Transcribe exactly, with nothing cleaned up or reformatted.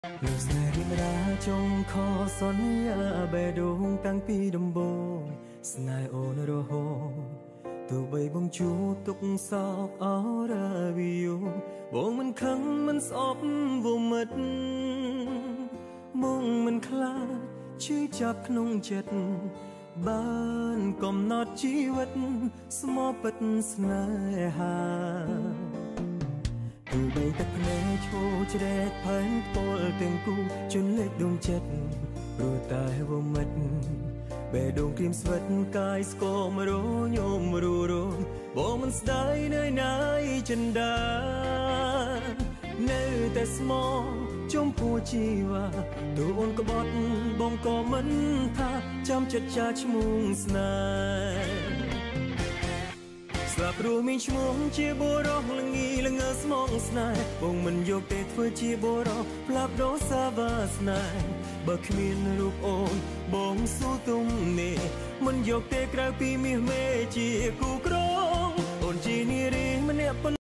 លោកស្នេហ៍រីមរាចុងខសន្យាបេះដូងតាំងពីដំបូងស្នេហ៍អូនរហូតទោះបីបងជួបទុកសោកអរវិយោបងមិនខឹងមិនស្អប់វមិតបងមិនខ្លាចឈឺចាប់ក្នុងចិត្តបានកំណត់ជីវិតស្មោះពិតស្នេហាទោះបីទឹកភ្នែកឈោជ្រែកផែនពលទាំងគូជន់លេចដួងចិត្តព្រោះតែវមិតបេះដូងក្រៀមស្វិតកាយស្គមរញោមរូរងបងមិនស្ដាយនឿយណាយចិនដានៅតែស្មោះចំពោះជីវ៉ាទោះអូនក្បត់បងក៏មិនថាចាំចិត្តចាឈ្មោះស្នេហ៍ស្លាប់រស់មានឈ្មោះជាបុរសល្ងីល្ងើស្មងស្នេហ៍បងមិនយកទេធ្វើជាបុរសផ្លាប់ដោសាវាសនាបើគ្មានរូបអូនបងស៊ូទុំនេះមិនយកទេក្រៅពីមាសមេជាគូក្រងអូនជានារីម្នាក់